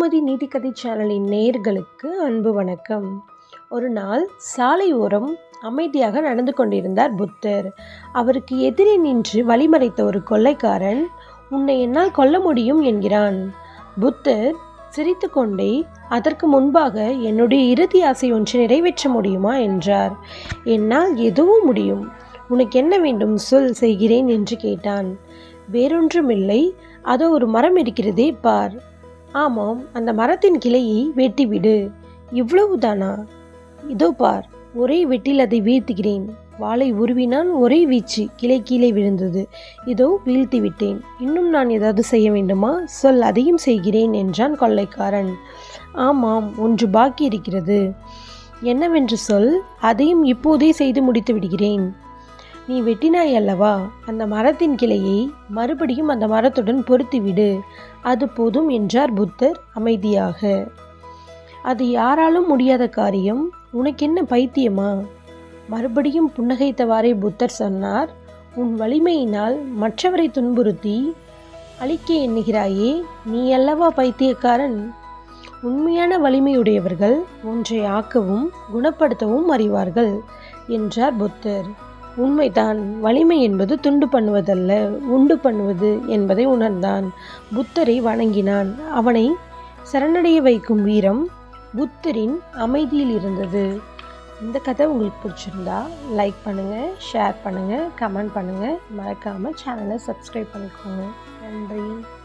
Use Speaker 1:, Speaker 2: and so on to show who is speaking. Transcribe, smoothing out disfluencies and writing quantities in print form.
Speaker 1: கோமதி நீதிக்கதை சேனலின் நேயர்களுக்கு அன்பு வணக்கம். ஒரு நாள் சாலை ஓரம் அமைதியாக நடந்து கொண்டிருந்தார் புத்தர். அவருக்கு எதிரே நின்று வழிமறைத்த ஒரு கொள்ளைக்காரன், "உன்னை என்னால் கொல்ல முடியும்" என்கிறான். புத்தர் சிரித்து கொண்டே, "அதற்கு முன்பாக என்னுடைய இறுதி ஆசை ஒன்றை நிறைவேற்ற முடியுமா" என்றார். "என்னால் எதுவும் முடியும். உனக்கு என்ன வேண்டும் சொல், செய்கிறேன்" என்று கேட்டான். "வேறொன்றுமில்லை, அதோ ஒரு மரம் இருக்கிறதே பார்." "ஆமாம், அந்த மரத்தின் கிளையை வெட்டிவிடு." "இவ்வளவுதானா?" "இதோ பார், ஒரே வெட்டில் அதை வீழ்த்துகிறேன்." வாளை உருவினான். ஒரே வீச்சு, கிளை கீழே விழுந்தது. "இதோ வீழ்த்தி விட்டேன். இன்னும் நான் ஏதாவது செய்ய வேண்டுமா? சொல், அதையும் செய்கிறேன்" என்றான் கொள்ளைக்காரன். "ஆமாம், ஒன்று பாக்கி இருக்கிறது." "என்னவென்று சொல், அதையும் இப்போதே செய்து முடித்து விடுகிறேன்." "நீ வெட்டினாய் அல்லவா, அந்த மரத்தின் கிளையை மறுபடியும் அந்த மரத்துடன் பொருத்திவிடு. அது போதும்" என்றார் புத்தர் அமைதியாக. "அது யாராலும் முடியாத காரியம். உனக்கென்ன பைத்தியமா?" மறுபடியும் புன்னகைத்தவாறே புத்தர் சொன்னார். "உன் வலிமையினால் மற்றவரை துன்புறுத்தி அழிக்க எண்ணுகிறாயே, நீ அல்லவா பைத்தியக்காரன்? உண்மையான வலிமையுடையவர்கள் ஒன்றை ஆக்கவும் குணப்படுத்தவும் அறிவார்கள்" என்றார் புத்தர். உண்மைதான், வலிமை என்பது துண்டு பண்ணுவதல்ல, உண்டு பண்ணுவது என்பதை உணர்ந்தான். புத்தரை வணங்கினான். அவனை சரணடைய வைக்கும் வீரம் புத்தரின் அமைதியில் இருந்தது. இந்த கதை உங்களுக்கு பிடிச்சிருந்தா லைக் பண்ணுங்கள், ஷேர் பண்ணுங்கள், கமெண்ட் பண்ணுங்கள். மறக்காமல் சேனலை சப்ஸ்கிரைப் பண்ணிக்கோங்க. நன்றி.